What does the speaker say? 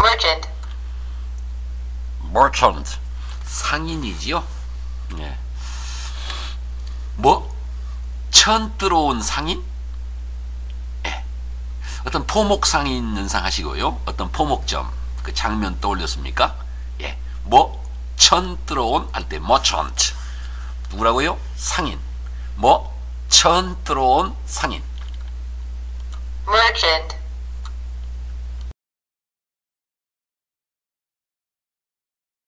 merchant, merchant 상인이지요. 예. 뭐? 천 들어온 상인? 예. 어떤 포목 상인 연상하시고요. 어떤 포목점 그 장면 떠올렸습니까? 예. 뭐? 천 들어온 할 때 merchant. 누구라고요? 상인. 뭐? 천 들어온 상인. merchant,